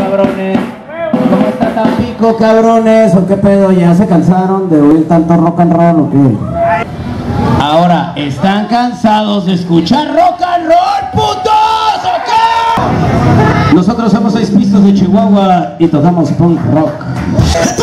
cabrones? ¿Cómo está Tampico, cabrones? ¿O qué pedo? ¿Ya se cansaron de oír tanto rock and roll o qué? Ahora, ¿están cansados de escuchar rock and roll, putos? ¿O qué? Nosotros somos 6 pistos de Chihuahua y tocamos punk rock.